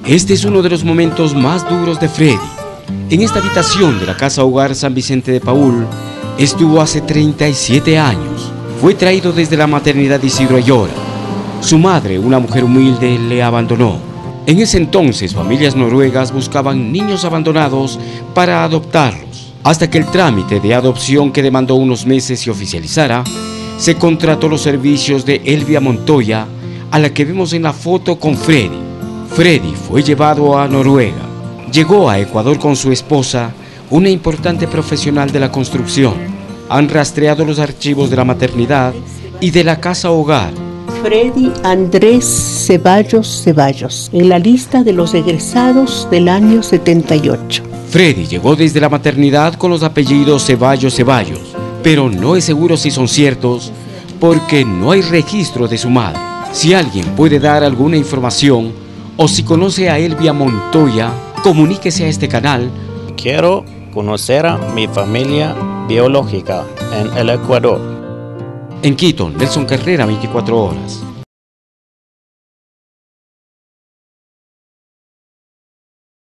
Este es uno de los momentos más duros de Freddy. En esta habitación de la Casa Hogar San Vicente de Paúl estuvo hace 37 años. Fue traído desde la maternidad Isidro Ayora. Su madre, una mujer humilde, le abandonó. En ese entonces, familias noruegas buscaban niños abandonados para adoptarlos. Hasta que el trámite de adopción, que demandó unos meses, se oficializara, se contrató los servicios de Elvia Montoya, a la que vemos en la foto con Freddy. Freddy fue llevado a Noruega. Llegó a Ecuador con su esposa, una importante profesional de la construcción. Han rastreado los archivos de la maternidad y de la Casa Hogar. Freddy Andrés Ceballos, en la lista de los egresados del año 78. Freddy llegó desde la maternidad con los apellidos Ceballos, pero no es seguro si son ciertos porque no hay registro de su madre. Si alguien puede dar alguna información o si conoce a Elvia Montoya, comuníquese a este canal. Quiero conocer a mi familia biológica en el Ecuador. En Quito, Nelson Carrera, 24 horas.